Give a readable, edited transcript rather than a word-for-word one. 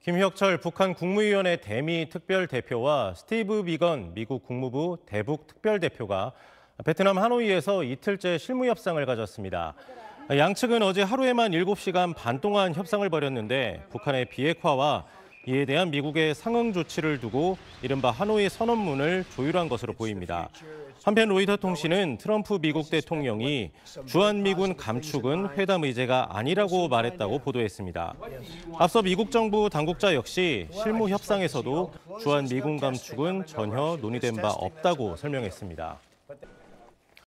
김혁철 북한 국무위원회 대미 특별대표와 스티브 비건 미국 국무부 대북 특별대표가 베트남 하노이에서 이틀째 실무 협상을 가졌습니다. 양측은 어제 하루에만 7시간 반 동안 협상을 벌였는데 북한의 비핵화와 이에 대한 미국의 상응 조치를 두고 이른바 하노이 선언문을 조율한 것으로 보입니다. 한편 로이터 통신은 트럼프 미국 대통령이 주한미군 감축은 회담 의제가 아니라고 말했다고 보도했습니다. 앞서 미국 정부 당국자 역시 실무 협상에서도 주한미군 감축은 전혀 논의된 바 없다고 설명했습니다.